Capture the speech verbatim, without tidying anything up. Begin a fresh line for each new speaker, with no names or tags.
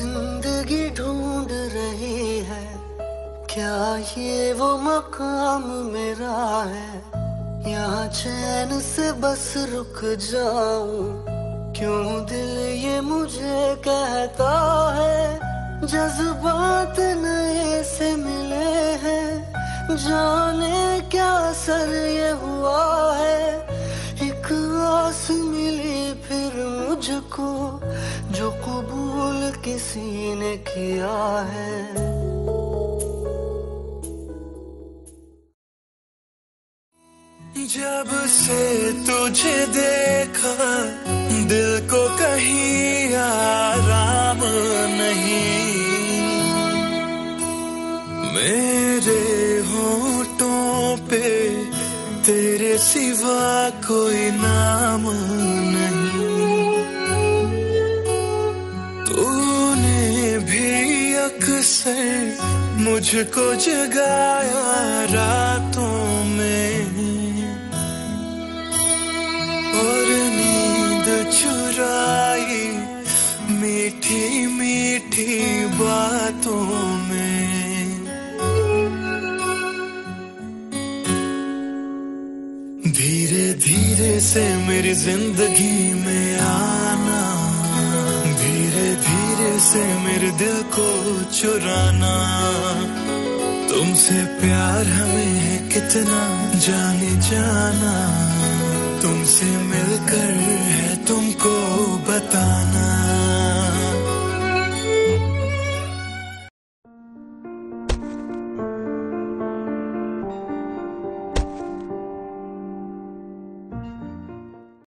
जिंदगी ढूंढ रही है, क्या ये वो मकाम मेरा है, यहाँ चैन से बस रुक जाऊं, क्यों दिल ये मुझे कहता है, जज्बात नए से मिले हैं, जाने क्या असर ये हुआ है, एक आस मिली फिर मुझको, जो कबूल किसी ने किया है।
जब से तुझे देखा, दिल को कहीं आराम नहीं, मेरे होठों पे तेरे सिवा कोई नाम नहीं। तूने भी अक्सर मुझको जगाया रातों में, और नींद चुराई मीठी मीठी बातों में। धीरे धीरे से मेरी जिंदगी में आना, धीरे धीरे से मेरे दिल को चुराना, तुमसे प्यार हमें है कितना जाने जाना, तुमसे मिलकर है तुम